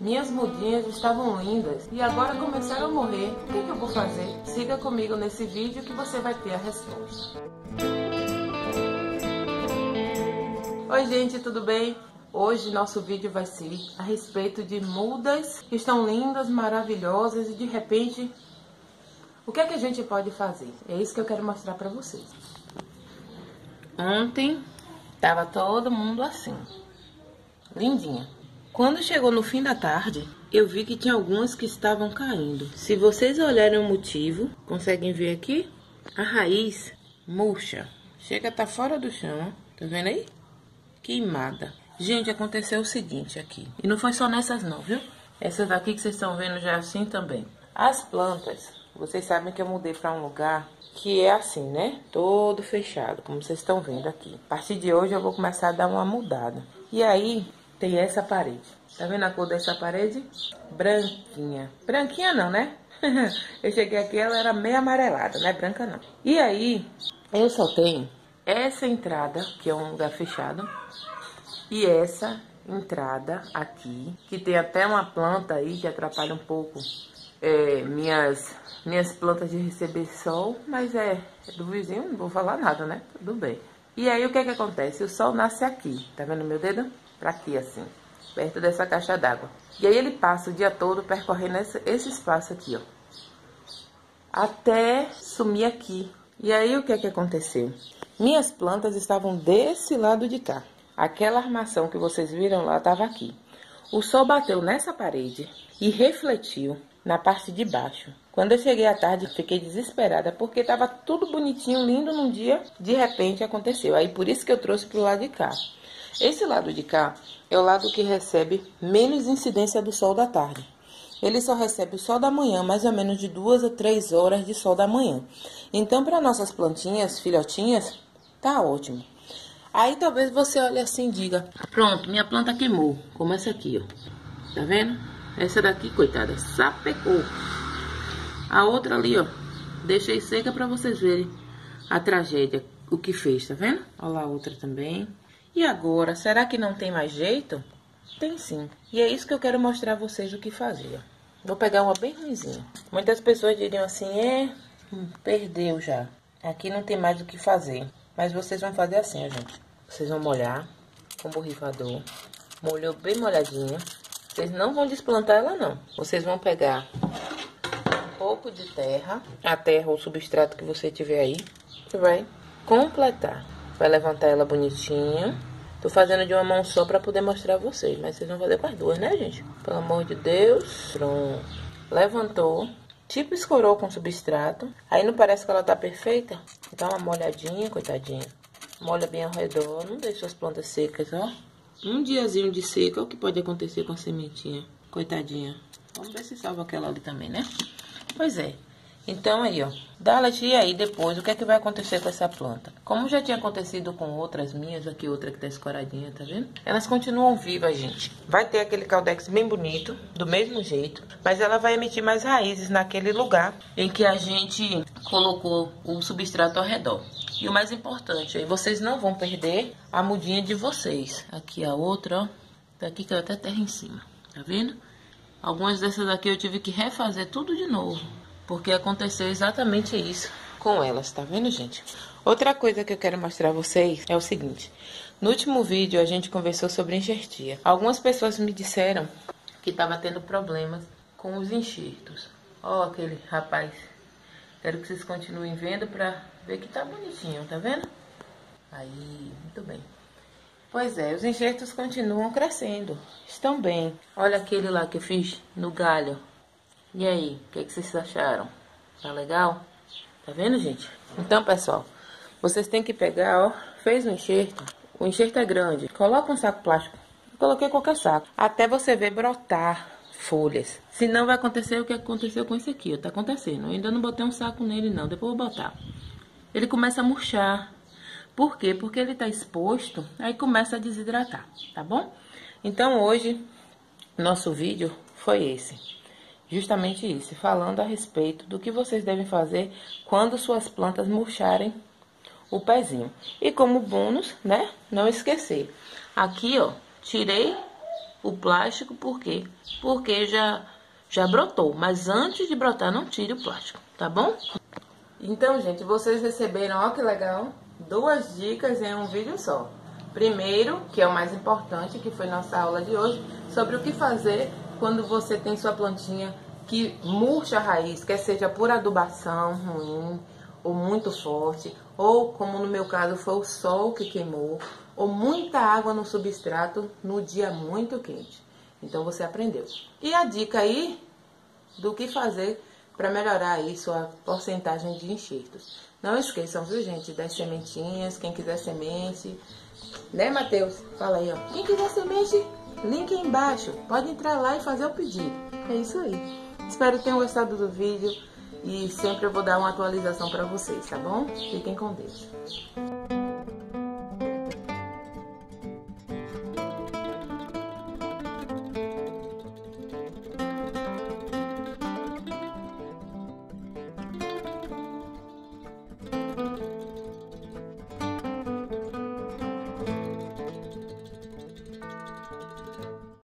Minhas mudinhas estavam lindas e agora começaram a morrer. O que eu vou fazer? Siga comigo nesse vídeo que você vai ter a resposta. Oi gente, tudo bem? Hoje nosso vídeo vai ser a respeito de mudas que estão lindas, maravilhosas e de repente, o que é que a gente pode fazer? É isso que eu quero mostrar pra vocês. Ontem tava todo mundo assim, lindinha. Quando chegou no fim da tarde, eu vi que tinha algumas que estavam caindo. Se vocês olharem o motivo, conseguem ver aqui? A raiz murcha, chega a estar fora do chão, tá vendo aí? Queimada. Gente, aconteceu o seguinte aqui. E não foi só nessas não, viu? Essas daqui que vocês estão vendo já é assim também. As plantas, vocês sabem que eu mudei para um lugar que é assim, né? Todo fechado, como vocês estão vendo aqui. A partir de hoje eu vou começar a dar uma mudada. E aí, tem essa parede. Tá vendo a cor dessa parede? Branquinha. Branquinha não, né? Eu cheguei aqui, ela era meio amarelada, não é branca não. E aí, eu só tenho essa entrada, que é um lugar fechado, e essa entrada aqui, que tem até uma planta aí que atrapalha um pouco minhas plantas de receber sol, mas é do vizinho, não vou falar nada, né? Tudo bem. E aí, o que é que acontece? O sol nasce aqui, tá vendo meu dedo? Pra aqui, assim, perto dessa caixa d'água. E aí, ele passa o dia todo percorrendo esse espaço aqui, ó, até sumir aqui. E aí, o que é que aconteceu? Minhas plantas estavam desse lado de cá. Aquela armação que vocês viram lá estava aqui. O sol bateu nessa parede e refletiu na parte de baixo. Quando eu cheguei à tarde, fiquei desesperada, porque estava tudo bonitinho, lindo num dia. De repente, aconteceu. Aí, por isso que eu trouxe para o lado de cá. Esse lado de cá é o lado que recebe menos incidência do sol da tarde. Ele só recebe o sol da manhã, mais ou menos de 2 a 3 horas de sol da manhã. Então, para nossas plantinhas, filhotinhas, tá ótimo. Aí talvez você olhe assim e diga: pronto, minha planta queimou, como essa aqui, ó. Tá vendo? Essa daqui, coitada, sapecou. A outra ali, ó, deixei seca para vocês verem a tragédia, o que fez, tá vendo? Olha lá a outra também. E agora, será que não tem mais jeito? Tem sim. E é isso que eu quero mostrar a vocês o que fazer. Vou pegar uma bem ruimzinha. Muitas pessoas diriam assim: perdeu já. Aqui não tem mais o que fazer. Mas vocês vão fazer assim, ó, gente. Vocês vão molhar com borrifador. Molhou bem molhadinho. Vocês não vão desplantar ela, não. Vocês vão pegar um pouco de terra, a terra ou o substrato que você tiver aí, que vai completar. Vai levantar ela bonitinha. Tô fazendo de uma mão só pra poder mostrar a vocês, mas vocês vão fazer com as duas, né, gente? Pelo amor de Deus. Pronto. Levantou. Tipo escorou com substrato. Aí não parece que ela tá perfeita? Dá uma molhadinha, coitadinha. Molha bem ao redor. Não deixe suas plantas secas, ó. Um diazinho de seca, o que pode acontecer com a sementinha? Coitadinha. Vamos ver se salva aquela ali também, né? Pois é. Então aí, ó, e aí depois, o que é que vai acontecer com essa planta? Como já tinha acontecido com outras minhas, aqui outra que tá escoradinha, tá vendo? Elas continuam vivas, gente. Vai ter aquele caldex bem bonito, do mesmo jeito, mas ela vai emitir mais raízes naquele lugar em que a gente colocou o substrato ao redor. E o mais importante, aí vocês não vão perder a mudinha de vocês. Aqui a outra, ó, tá aqui que eu até terra em cima, tá vendo? Algumas dessas aqui eu tive que refazer tudo de novo, porque aconteceu exatamente isso com elas, tá vendo, gente? Outra coisa que eu quero mostrar a vocês é o seguinte. No último vídeo a gente conversou sobre enxertia. Algumas pessoas me disseram que estava tendo problemas com os enxertos. Ó, aquele rapaz. Quero que vocês continuem vendo pra ver que tá bonitinho, tá vendo? Aí, muito bem. Pois é, os enxertos continuam crescendo. Estão bem. Olha aquele lá que eu fiz no galho. E aí, o que vocês acharam? Tá legal? Tá vendo, gente? Então, pessoal, vocês têm que pegar, ó, fez um enxerto. O enxerto é grande. Coloca um saco plástico. Eu coloquei qualquer saco. Até você ver brotar folhas. Senão vai acontecer o que aconteceu com esse aqui, ó. Tá acontecendo. Eu ainda não botei um saco nele, não. Depois eu vou botar. Ele começa a murchar. Por quê? Porque ele tá exposto, aí começa a desidratar, tá bom? Então, hoje, nosso vídeo foi esse. Justamente isso, falando a respeito do que vocês devem fazer quando suas plantas murcharem o pezinho. E como bônus, né, não esquecer. Aqui, ó, tirei o plástico, por quê? Porque já brotou, mas antes de brotar não tire o plástico, tá bom? Então, gente, vocês receberam, ó que legal, 2 dicas em um vídeo só. Primeiro, que é o mais importante, que foi nossa aula de hoje, sobre o que fazer quando você tem sua plantinha que murcha a raiz, quer seja por adubação ruim, ou muito forte, ou como no meu caso foi o sol que queimou, ou muita água no substrato no dia muito quente. Então você aprendeu. E a dica aí do que fazer para melhorar aí sua porcentagem de enxertos. Não esqueçam, viu, gente, das sementinhas, quem quiser semente, né, Matheus? Fala aí, ó. Quem quiser semente, link aí embaixo. Pode entrar lá e fazer o pedido. É isso aí. Espero que tenham gostado do vídeo e sempre eu vou dar uma atualização para vocês, tá bom? Fiquem com Deus.